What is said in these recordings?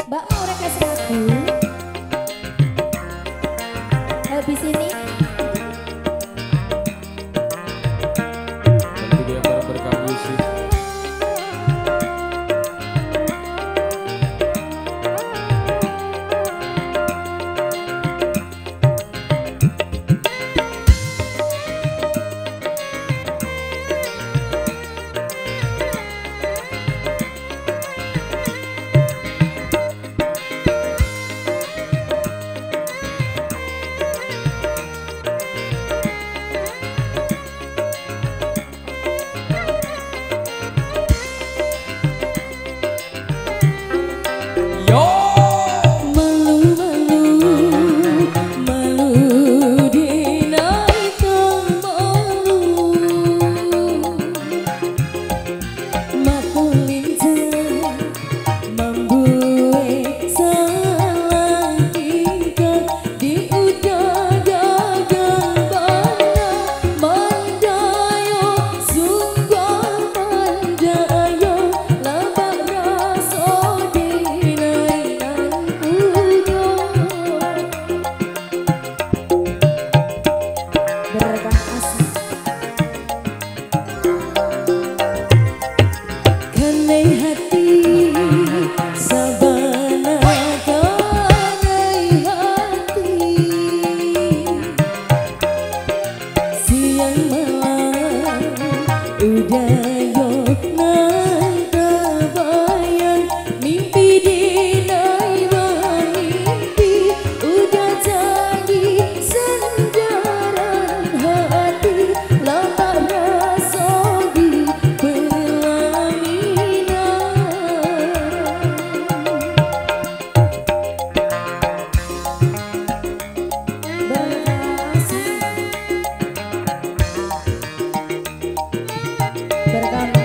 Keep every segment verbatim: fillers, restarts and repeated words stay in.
Mbak mau request lagu? Habis ini tentu dia para berkah musik. berkah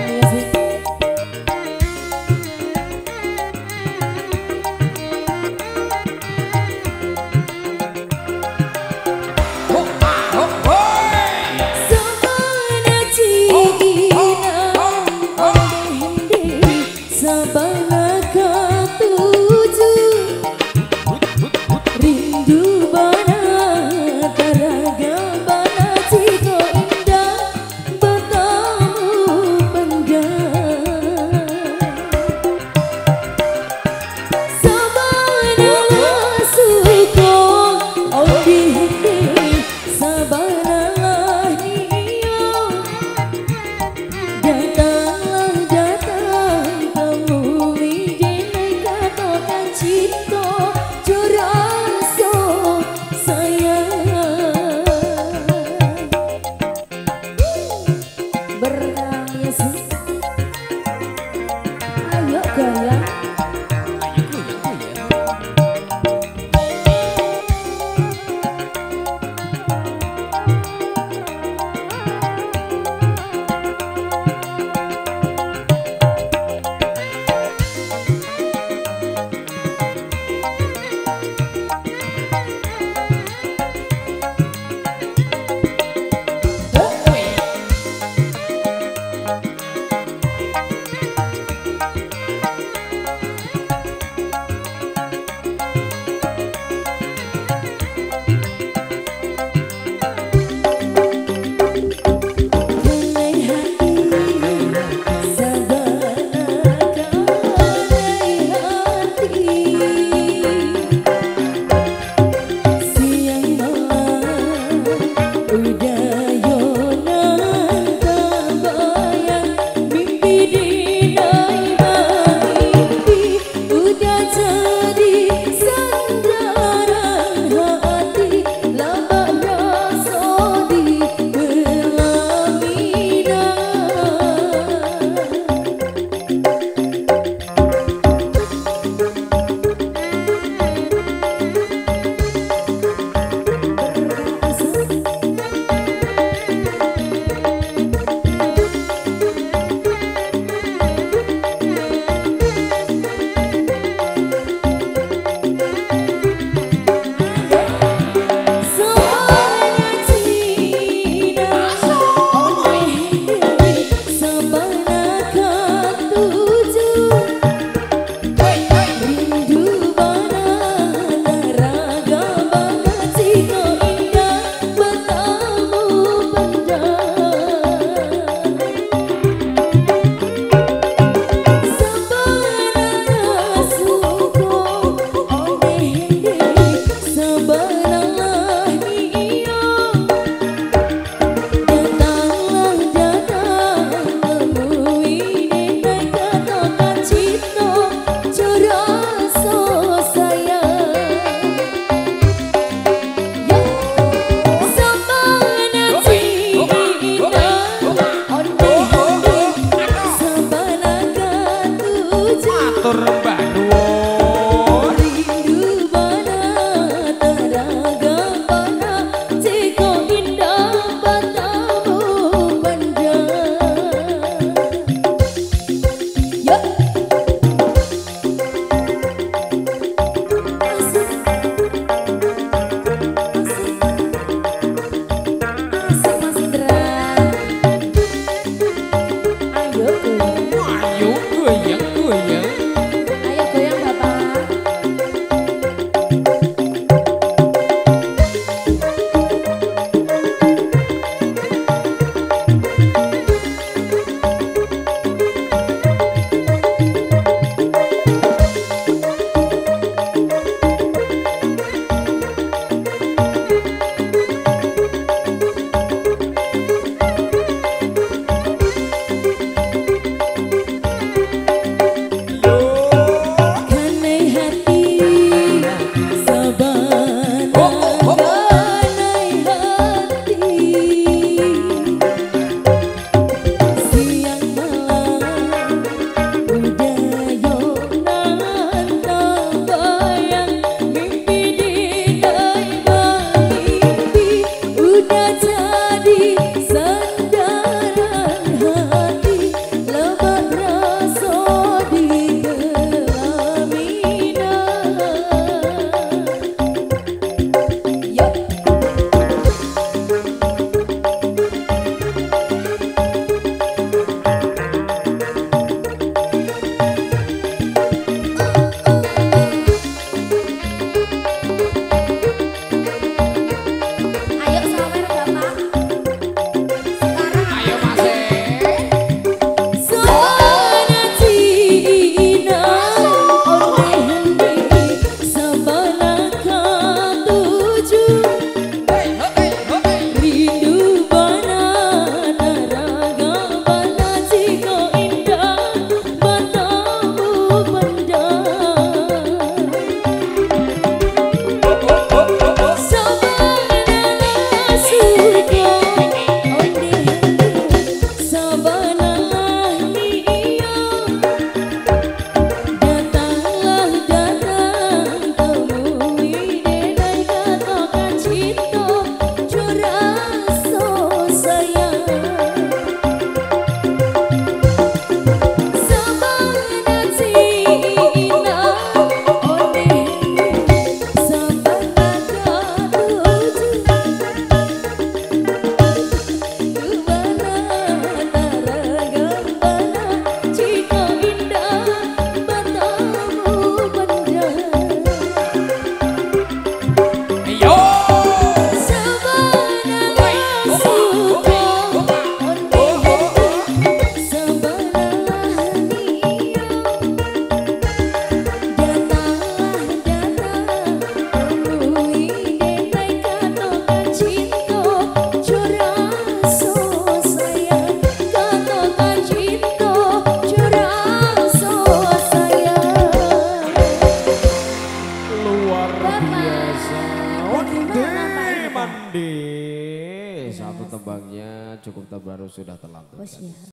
baru sudah terlanjur. Oh siap.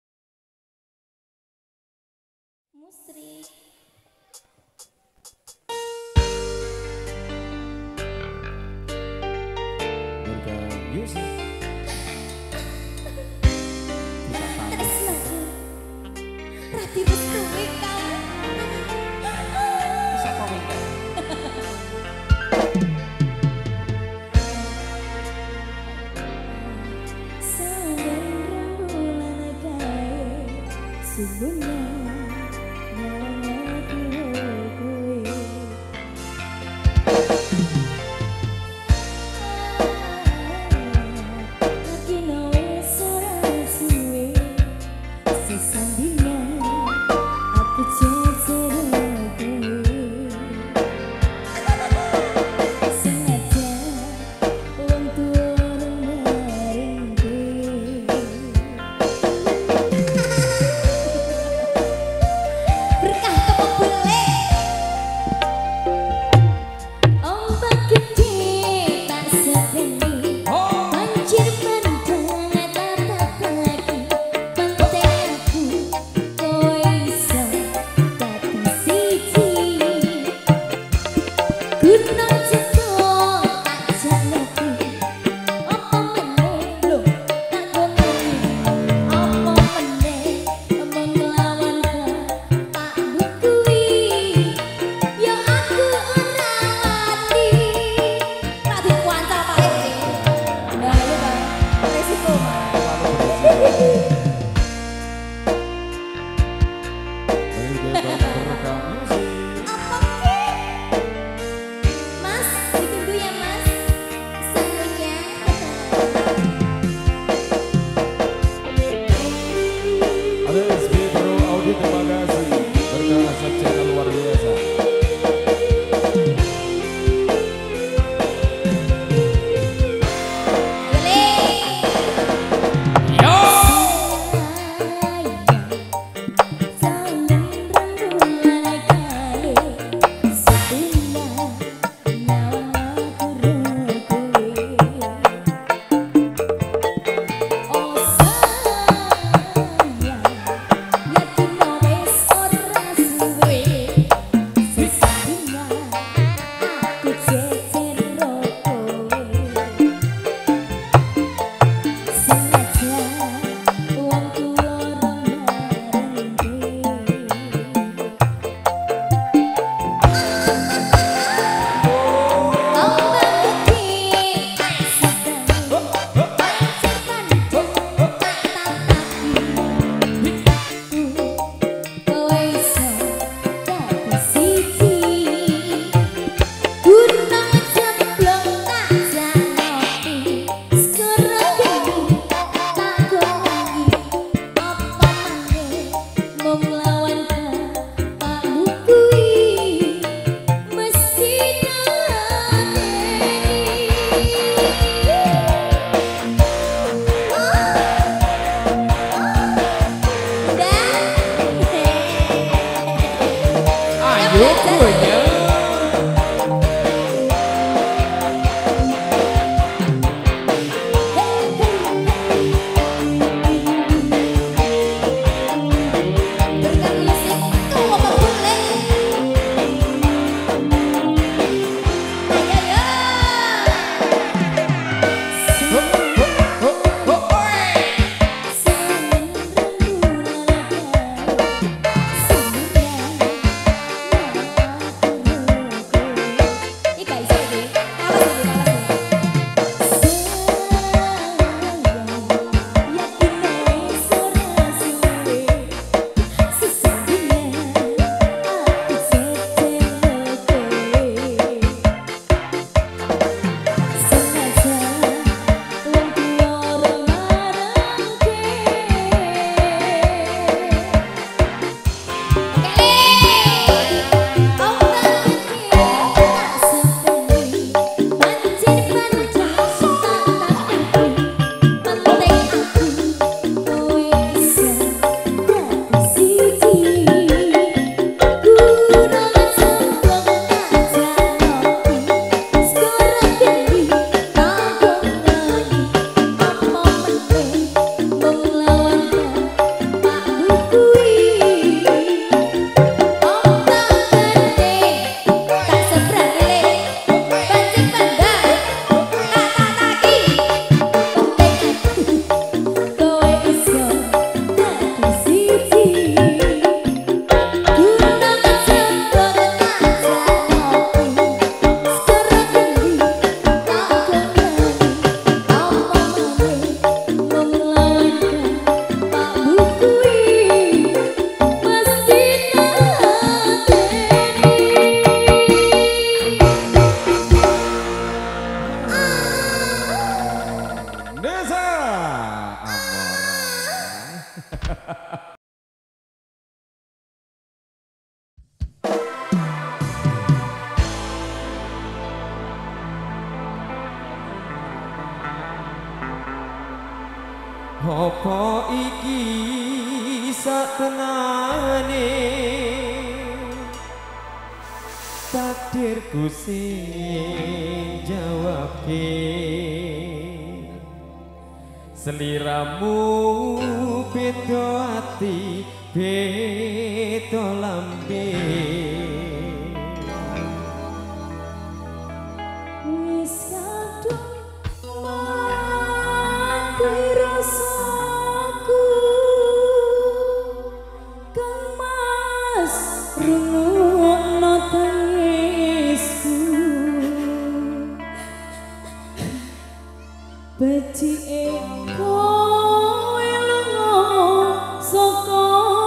Musrik. Berka Music. Kita tahu. Tresnaku. Rati Restuwi kamu. Bisa komen kan? Sungguhnya nyawaku kowe lagi nawe ora suwe sesandingan aku jejer kowe sengaja wong tuwa maring kowe Apa iki satenane takdirku sing jawabke seliramu beda ati beda lambe Wis kadung mati rasaku Kang Mas rungokno tangisku becike kowe lunga saka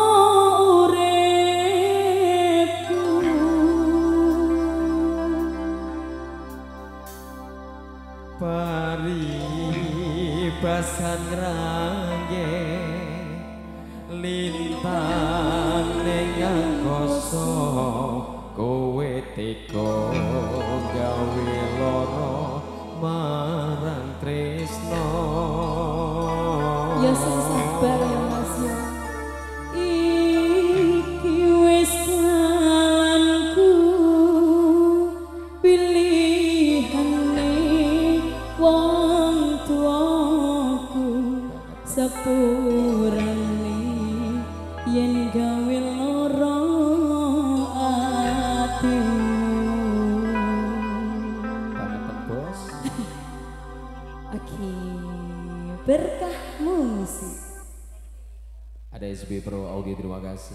uripku paribasan rangge lintang ning angkasa kowe teka gawe lara marang tresno ya sing sabar ya Mas ya iki wis dalanku pilihane wong tuaku sepurane yen gawe lara atimu Pangaten bos Oke, berkah musik. ada S B Pro Audio terima kasih.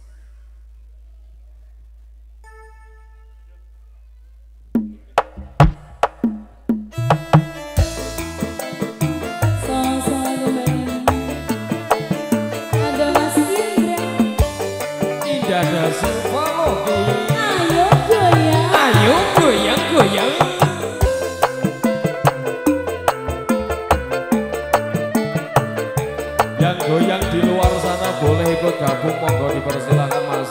Sama-sama kembali. Ada Mas Indra. Indah dan Silvalogi. Ayo goyang. Ayo goyang goyang. Yang goyang di luar sana boleh ikut gabung, monggo dipersilakan Mas.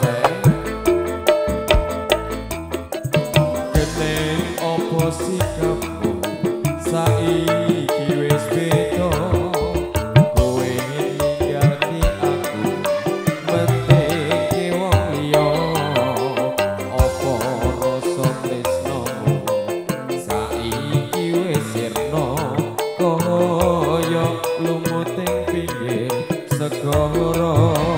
Geneng opo sikapmu saiki wis beda kowe ninggalke aku menteke wong liya opo rasa tresnamu saiki wis sirna kaya lumuting pinggir segara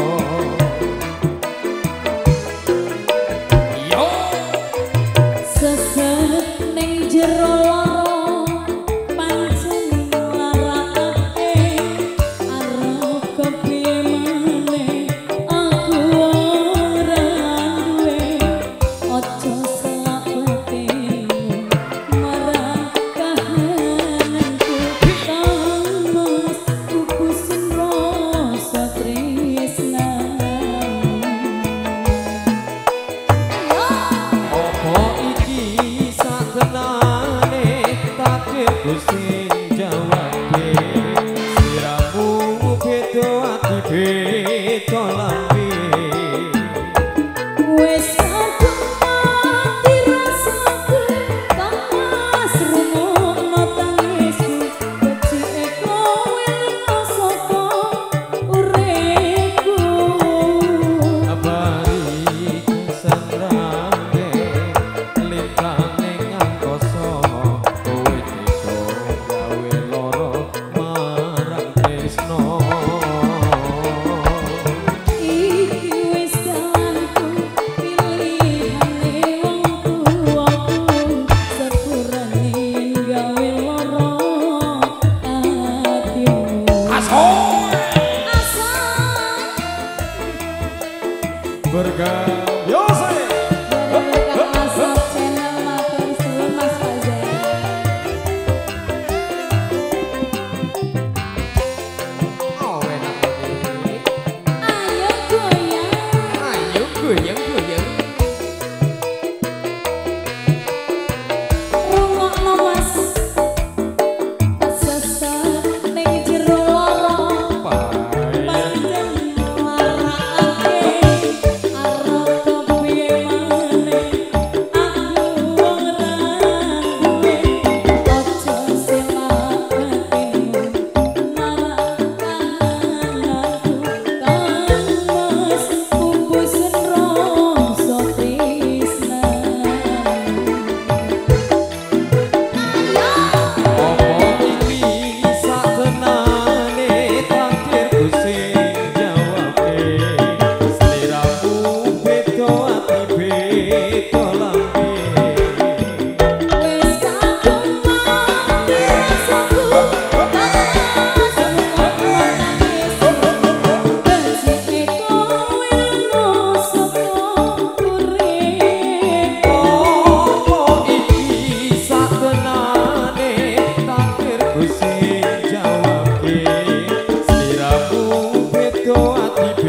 Seset ning jero lara pancen larakake arep kepiye maneh aku ora duwe aja selak batinku marang kahananku Kang Mas kukusin rasa tresnamu Opo iki satenane takdirku sing jawabke sliramu beda ati beda lambe Wes kadung mati rasaku Kang Mas rungokno tangisku becike kowe lunga saka uripku abari kesandrange lintang ning angkasa kowe teka gawe lara marang tresno Iki wis dalanku pilihane wong tuaku sepurane gawe lara atimu Asal Asal bergayose Kang Asal channel matur suwun Mas Fajar oh enak iki Ayo goyang ayo goyang goyang rungokno Mas kesesat ning jero lara payah pancen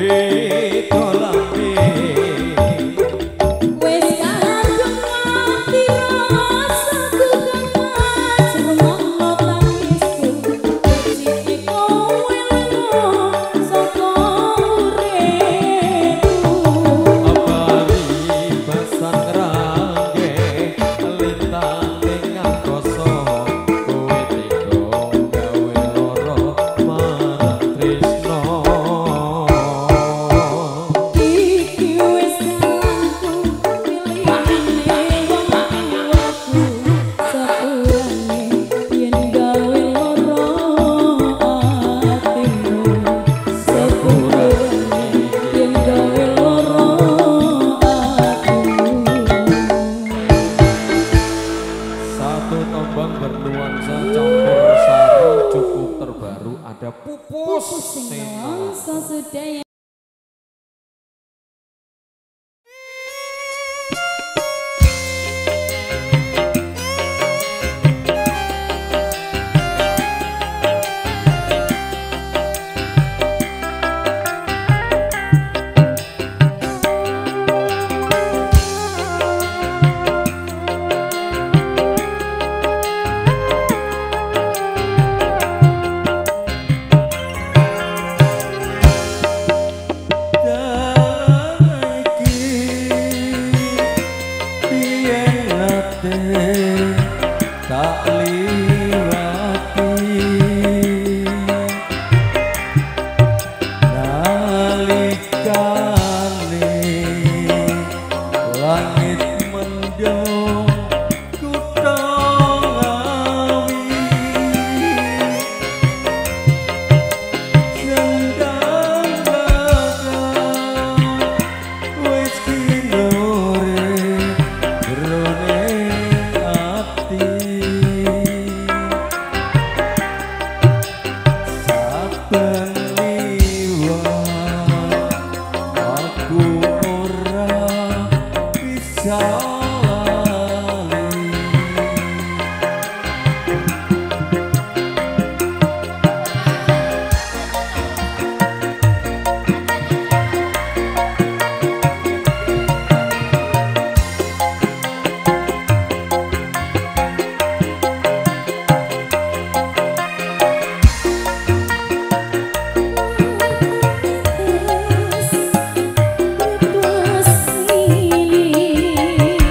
Terus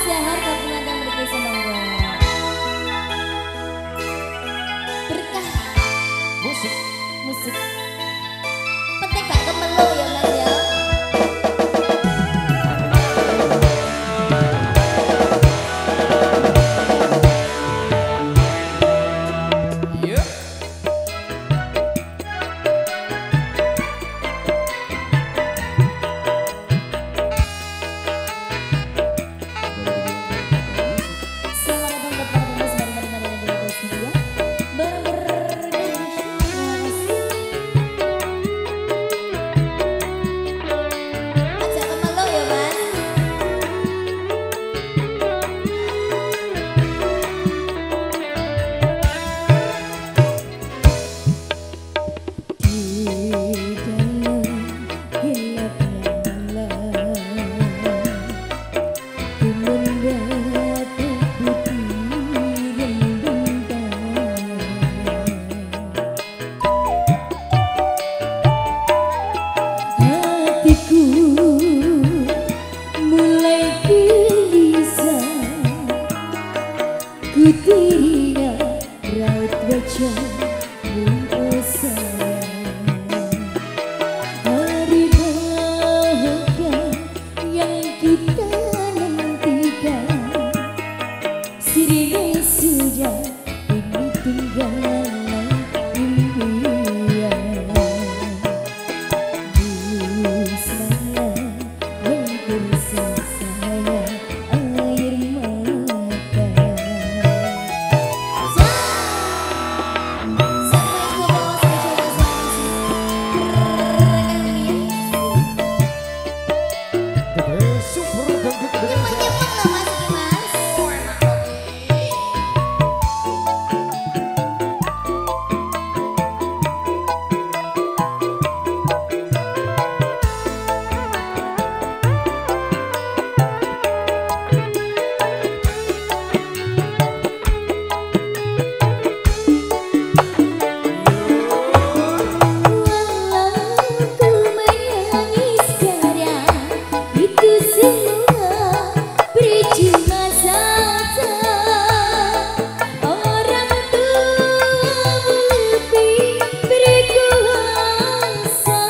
Dahar kapungan mriki semangga. Berkah Musik. musik. Petek gak kemelu ya Mas ya. Iya. Selamat datang ke para pemirsa mari-mari mari yang berbahagia. Berberkah. Aja kemelu ya Mas. Di dalam gelapnya malam, ku mendapat bukti rembang. Hatiku mulai gelisah, ku teringat raut wajahmu oh sayang. Hari bahagia yang kita nantikan, sirine sudah ini tinggal impian. Busana yang bersama air mata. Super dangdut Indonesia. Walau ku menangis sekarang, itu semua percuma saja. Orang tuamu lebih berkuasa.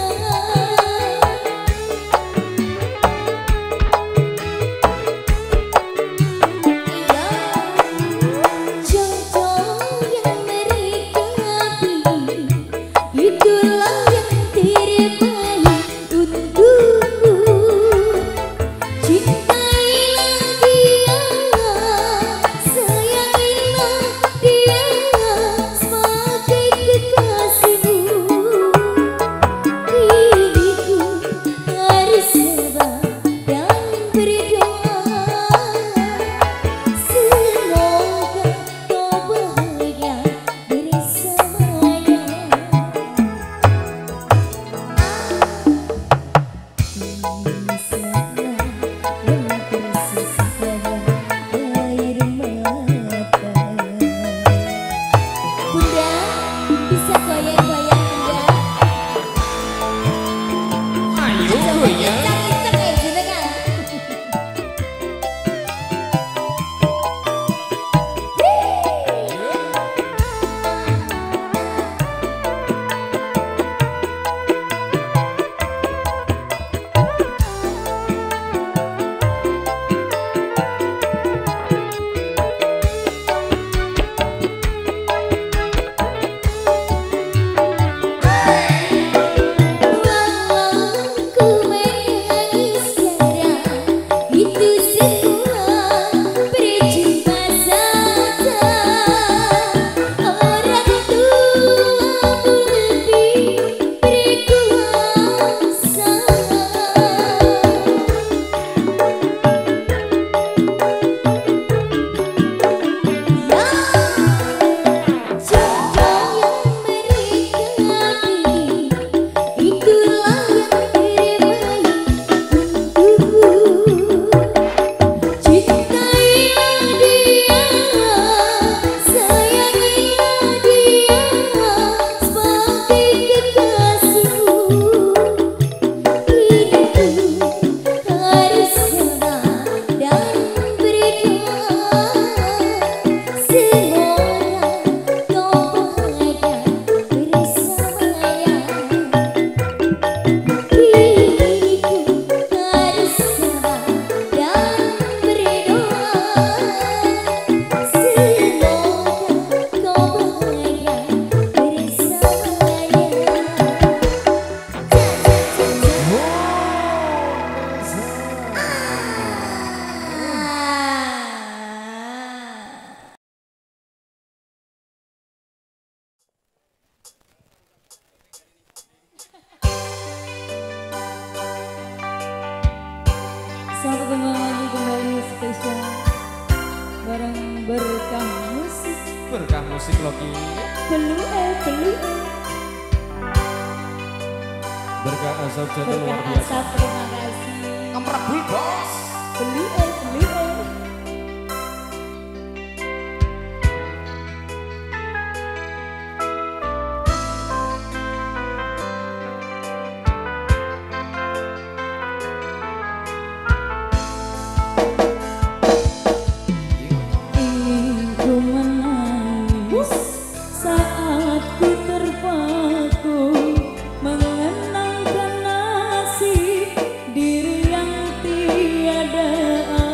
Jodoh yang mereka pilih, itulah yang terbaik untukku. Cintailah dia, sayangilah dia sebagai kekasihmu. Diriku harus sabar dan berdoa, semoga kau bahagia bersamanya. Sana yang tersisa air mata. Bunda, bisa goyang-goyang Bunda? Ayo goyang. Kencang-kencang kayak gitu kan? Selamat ketemu lagi kembali spesial bareng berkah musik. Berkah musik Loki. Belu eh belu eh. Berkah asap jantung luar Berkah biasa. asap, terima kasih. Amrabul bos. Belu eh belu eh. Ibu menangis saat ku terpaku mengenangkan nasib diri yang tiada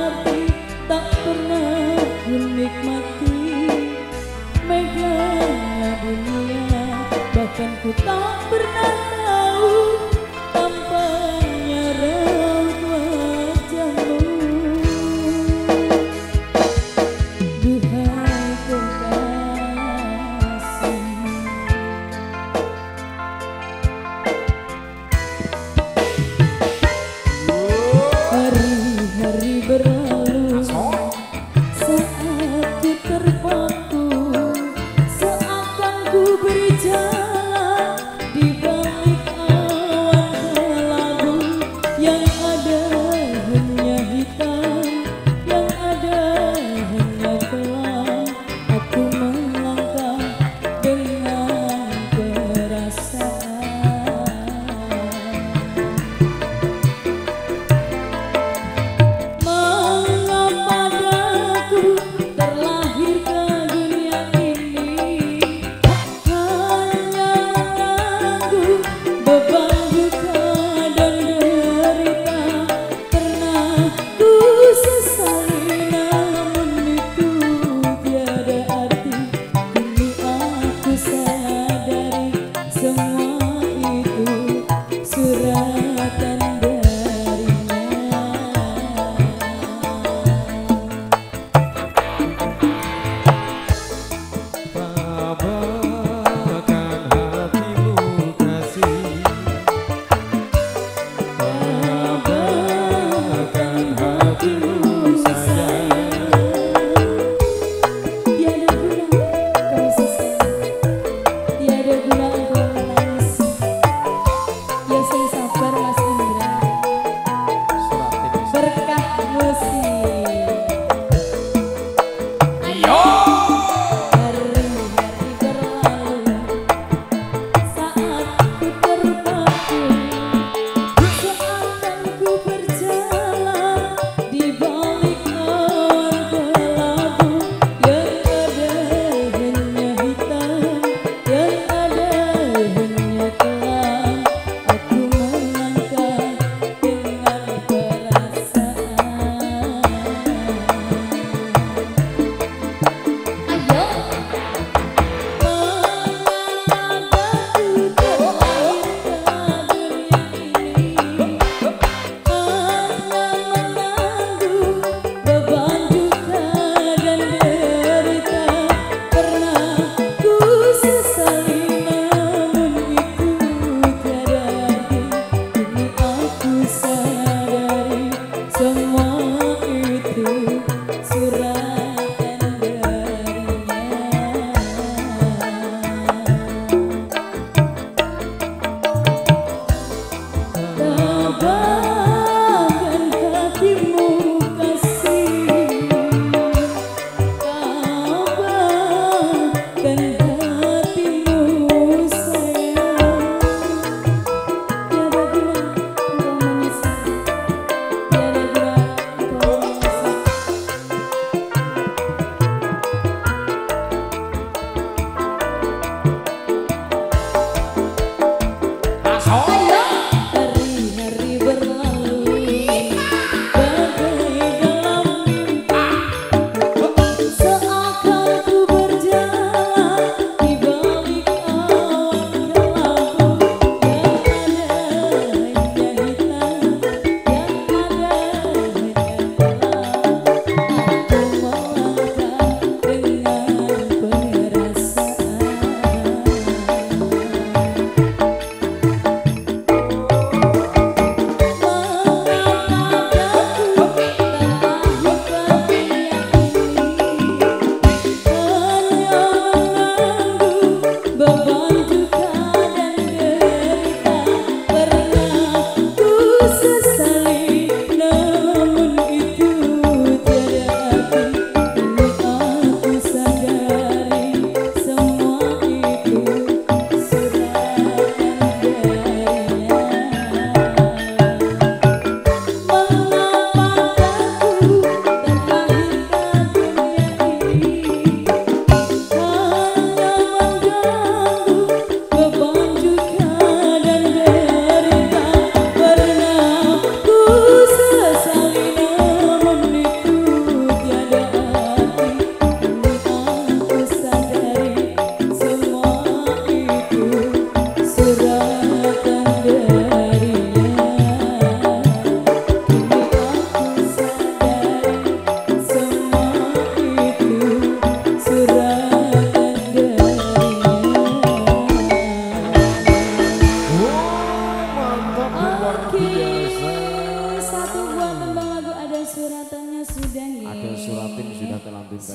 sudah telantunkan.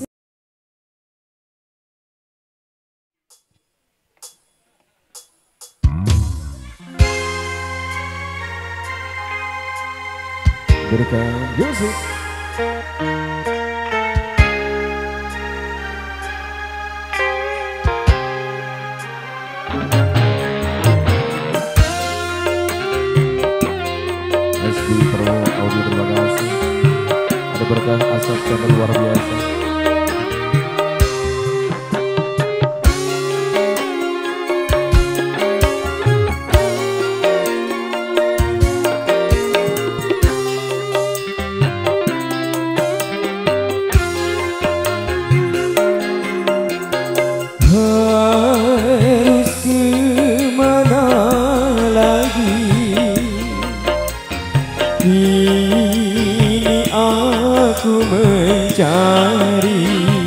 Berkah Yusuf. S B Pro Audio terima kasih. Ada berkah asap channel luar biasa. Harus kemana lagi ini aku mencari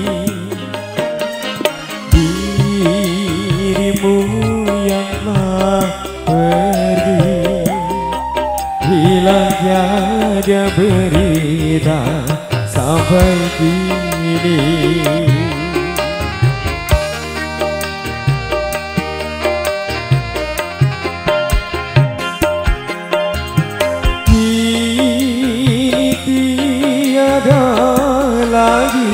dirimu yang telah pergi, hilang tiada berita sampai kini. Tiada lagi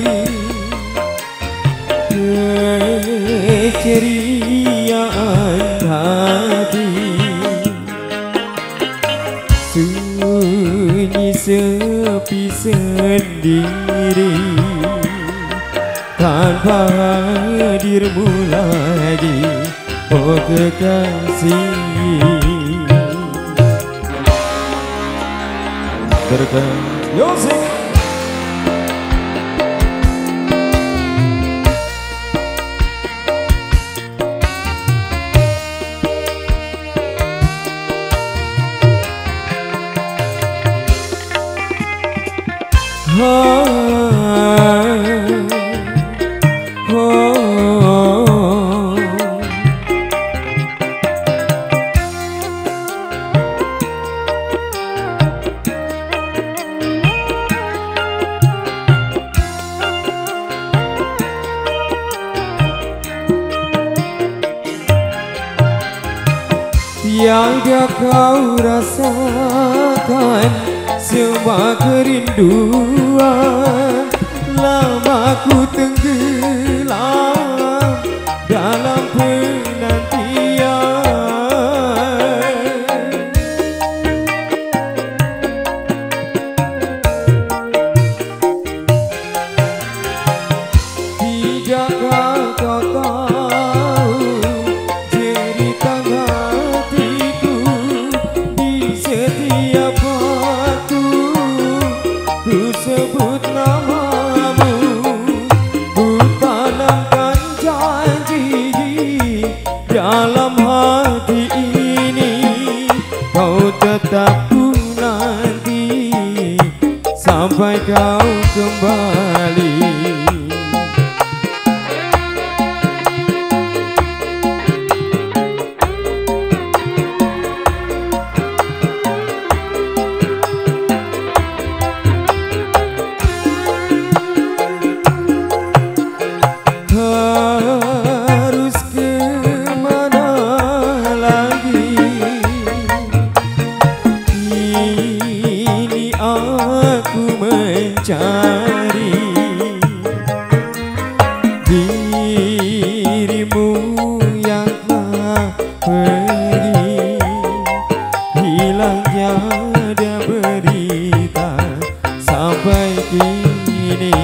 keceriaan hati, sunyi sepi sendiri tanpa hadirmu lagi, oh kekasih. Berkah Yusuf. Oh, oh, tiada kau rasakan semua kerinduan, lama ku tenggelam dalam penantian. Tidakkah kau tahu cerita hatiku di setiap waktu ku sebut namamu, ku tanamkan janji dalam hati ini, kau tetap ku nanti sampai kau kembali. Harus kemana lagi ini aku mencari dirimu yang telah pergi, hilang tiada berita sampai kini.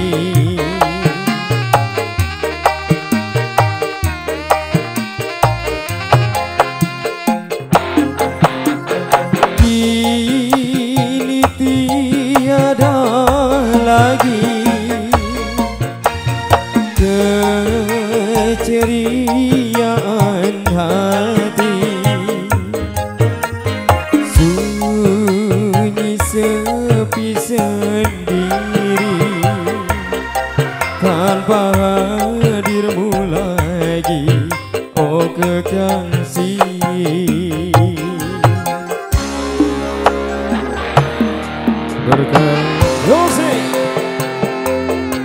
Kini tiada lagi keceriaan hati, sunyi sepi sendiri tanpa hadirmu lagi, oh kekasih. Berkah Yusuf.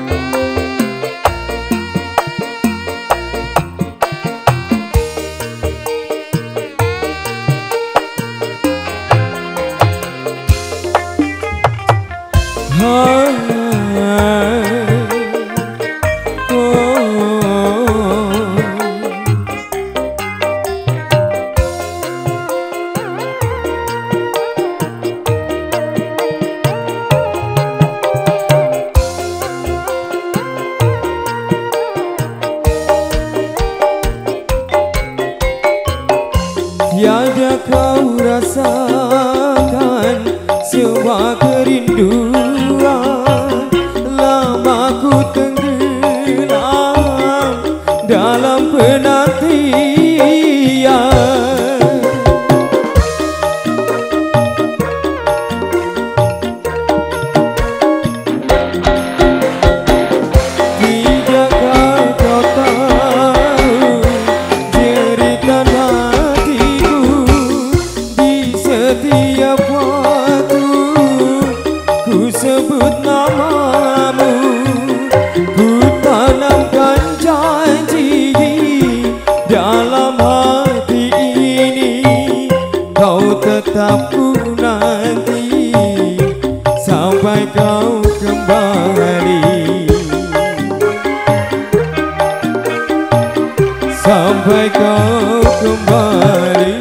Tiada kau rasakan sebuah kerinduan, lama ku tenggelam dalam penantian. Tidakkah kau tahu jeritan hatiku di setiap waktu ku sebut namamu, ku tanamkan janji dalam hati ini, kau tetap ku nanti sampai kau kembali, sampai kau kembali.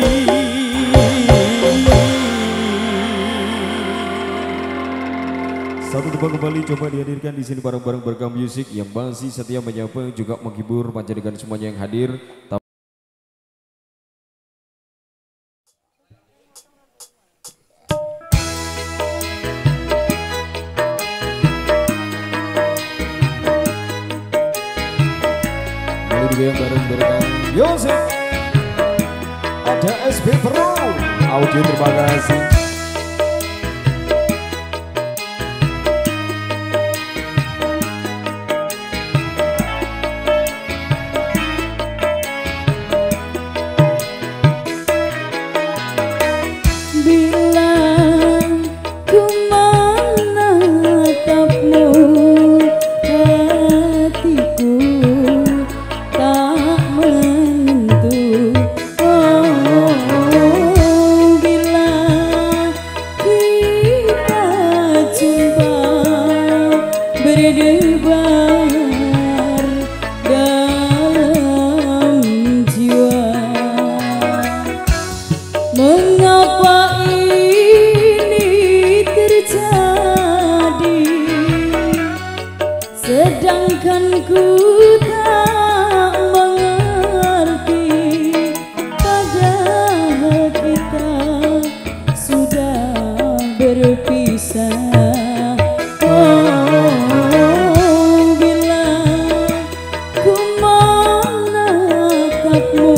Satu tebang kembali coba dihadirkan di sini bareng-bareng Berkah Music yang masih setia menyapa juga menghibur panjangkan semuanya yang hadir. Lalu juga yang bareng Berkah Music ada S B Pro audio, terima kasih. Mengapa ini terjadi, sedangkan ku tak mengerti, padahal kita sudah berpisah. Oh, bila ku menatapmu,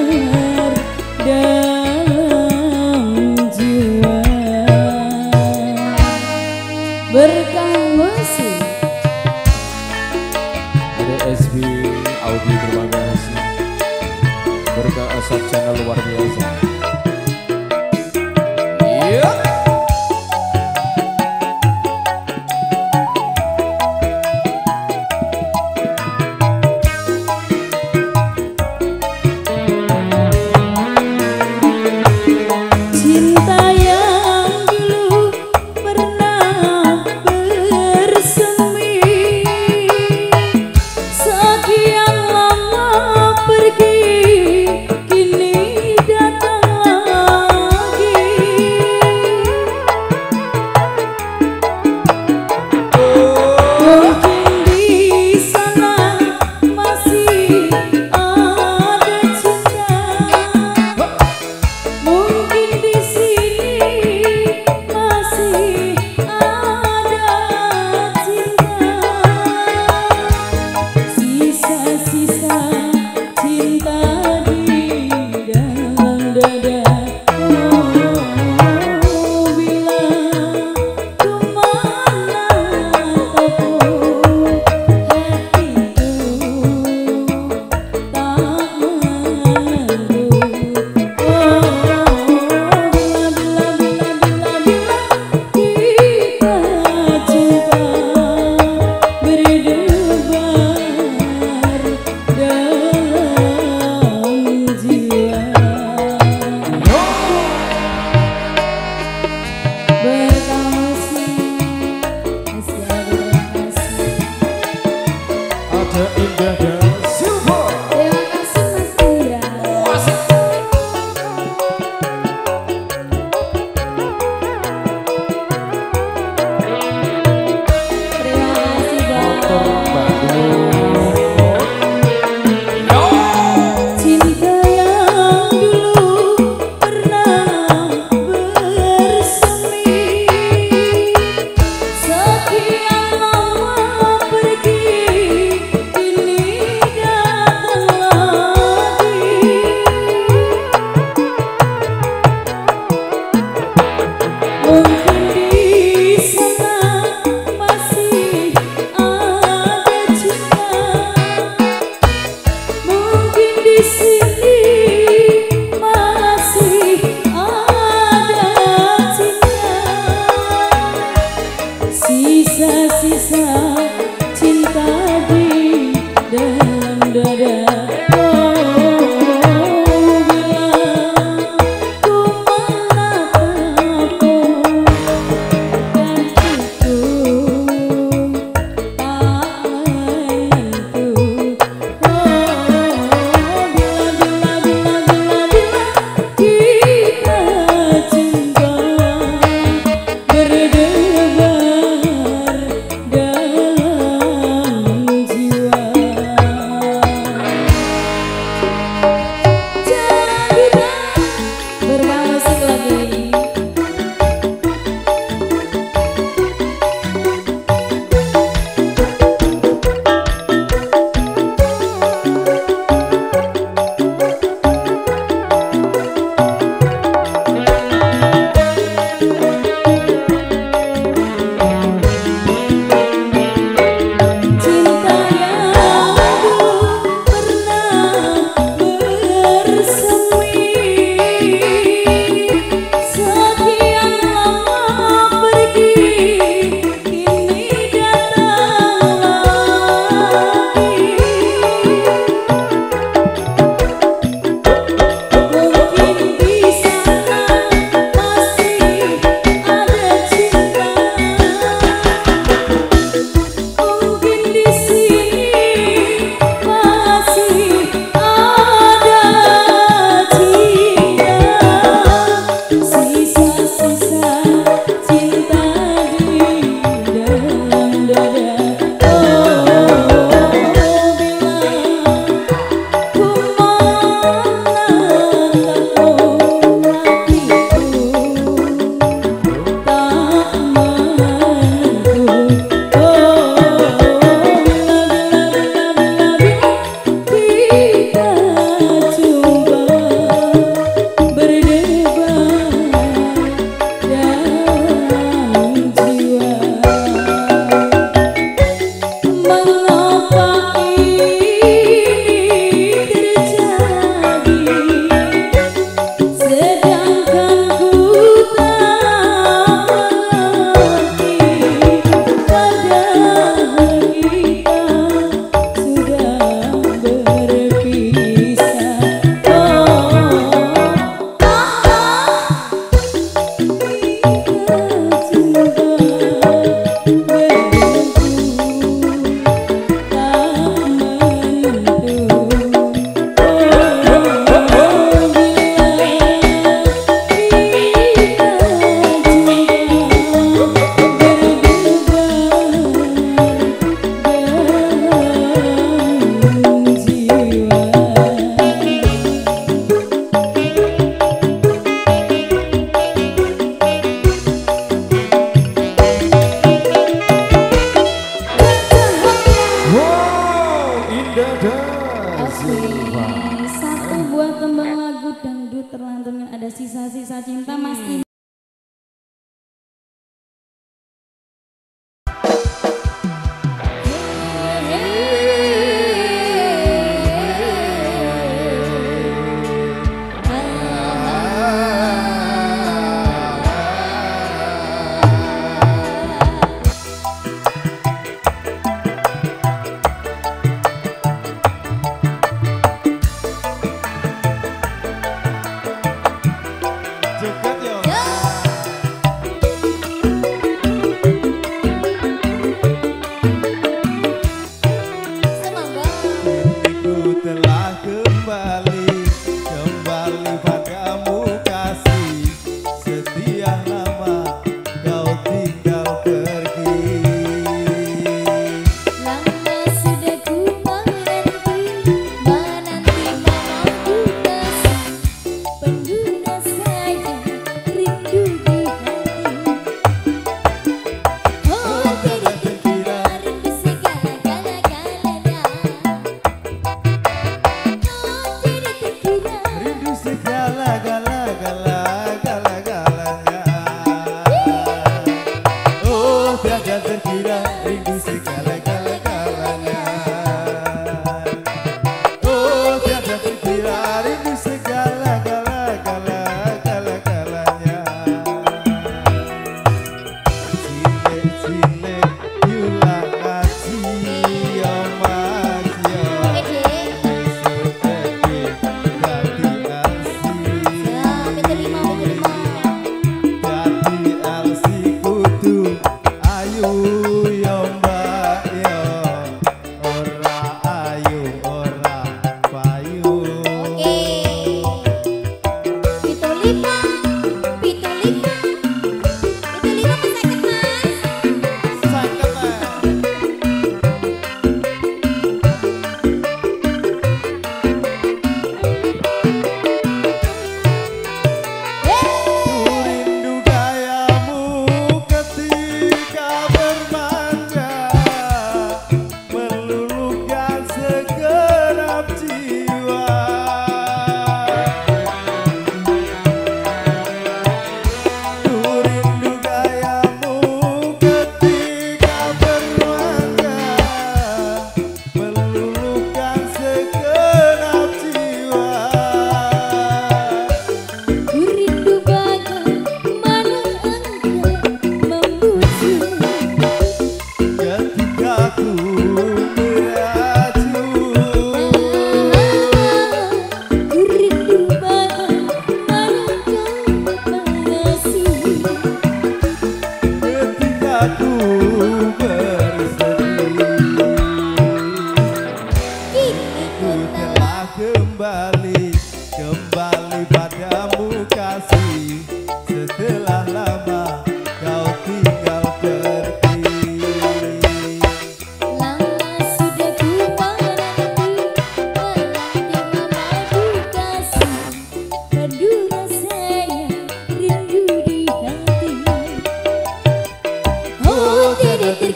berdebar dalam jiwa.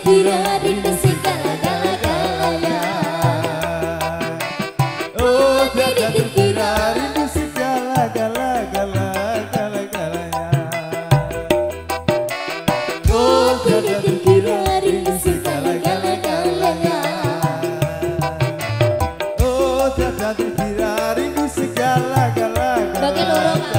dikira rindu segala-galanya. Oh tiada dikira rindu segala-galanya. Oh tiada dikira rindu segala-galanya. Oh tiada dikira rindu segala-galanya. Bagi loro, Kak.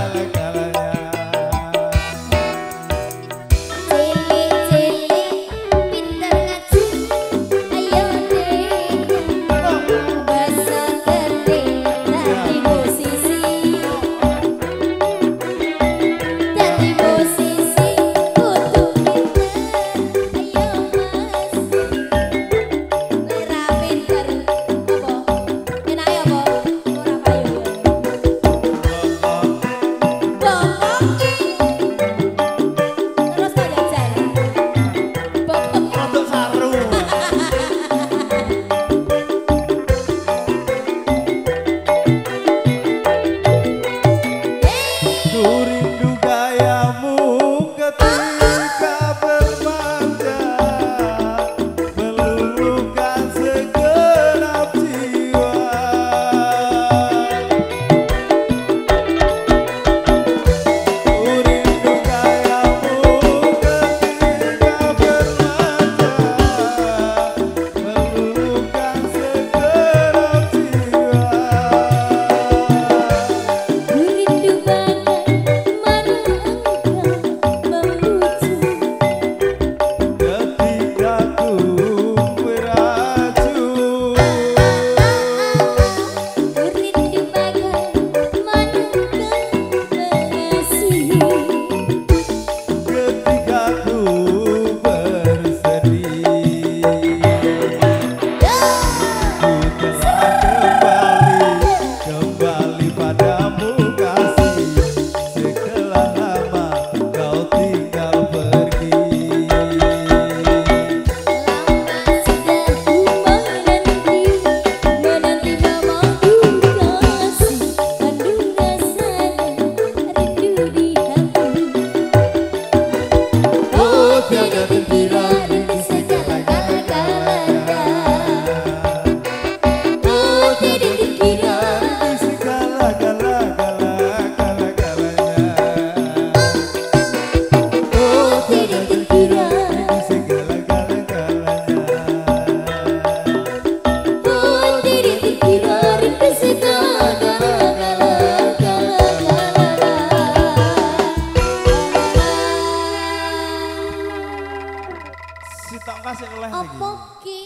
Apa ki?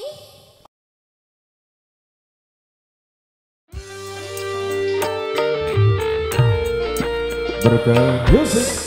Berkah Music.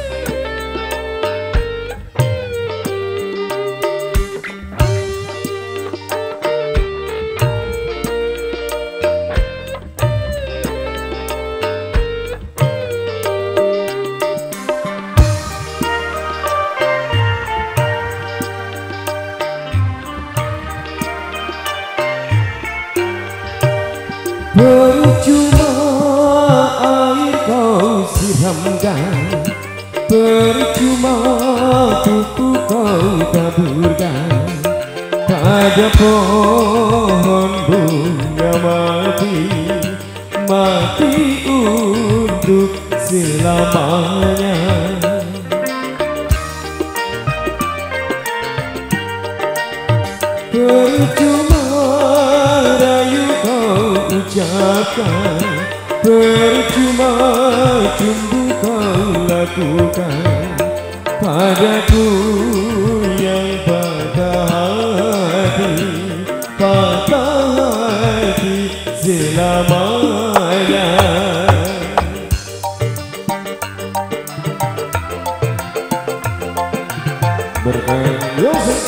Percuma air kau siramkan, percuma kuku kau taburkan pada pohon bunga mati, mati untuk selamanya. Percuma rayu kau ucapkan, percuma cumbu kau lakukan padaku yang patah hati, patah hati selamanya. Berkah Music.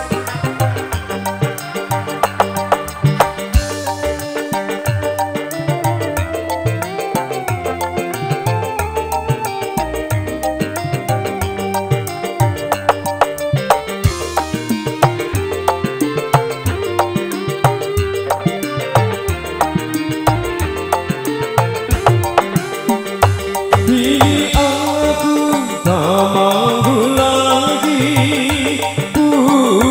Kini aku tak mampu lagi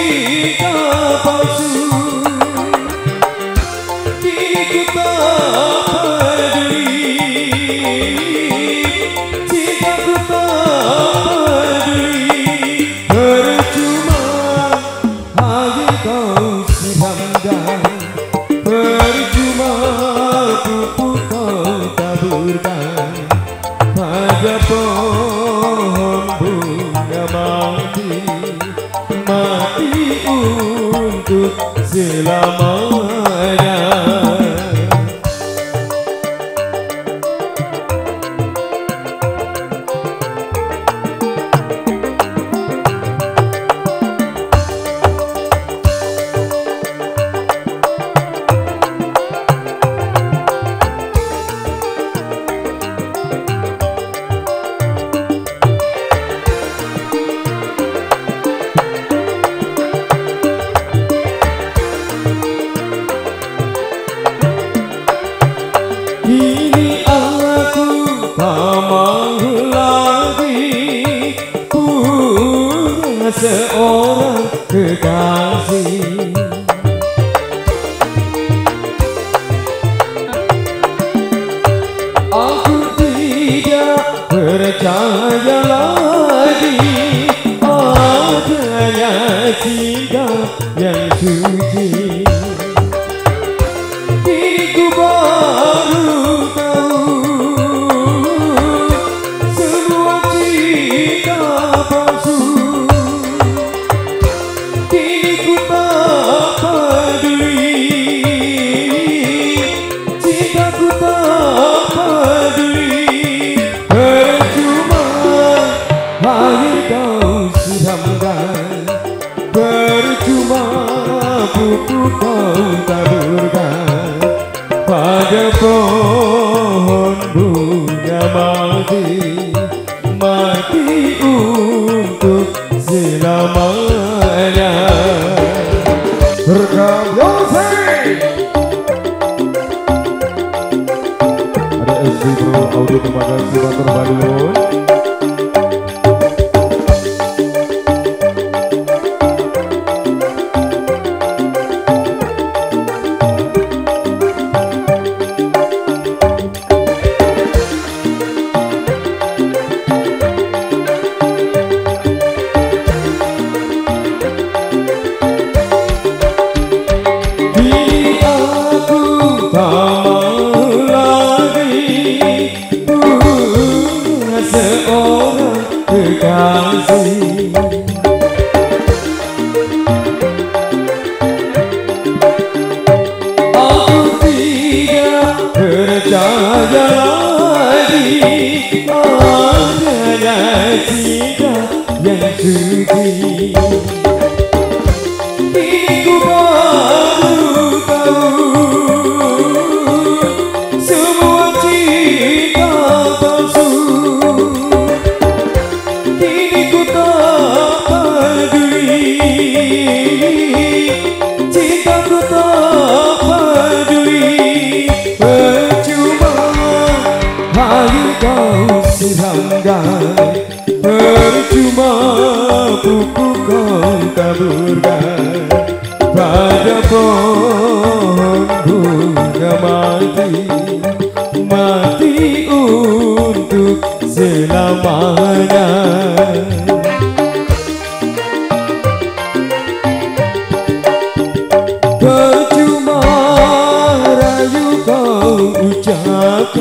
cinta palsu, kini ku tak peduli, cintaku tak peduli. Percuma hanya kau siramkan, percuma pupuk kau taburkan pada pohon bunga mati, mati untuk selamanya. Kini aku tak mau lagi punya seorang kekasih. Aku tidak percaya lagi adanya cinta yang suci. Kini ku baru percuma pupuk kau taburkan pada pohon bunga mati, mati untuk selamanya. Rekam Yosef. Ada S D Pro Audio, terima kasih Batur Badulun. Seorang kekasih, aku tidak percaya lagi adanya cinta yang suci. Kini ku baru tahu semua cinta palsu. Kini ku tak peduli, cintaku tak peduli. Percuma hanya kau siramkan, percuma pupuk kau taburkan pada pohon bunga mati, mati untuk selamanya. Percuma rayu kau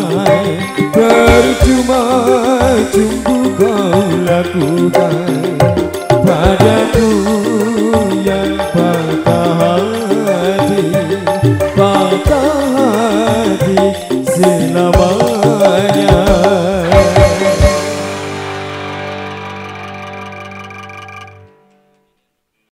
ucapkan, percuma cumbu kau lakukan